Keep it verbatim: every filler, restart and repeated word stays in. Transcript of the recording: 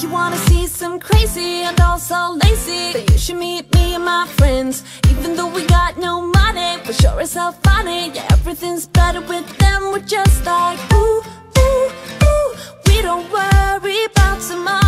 you wanna see some crazy and also lazy, then you should meet me and my friends. Even though we got no money, we're sure as hell funny. Yeah, everything's better with them. We're just like ooh, ooh, ooh. We don't worry about tomorrow.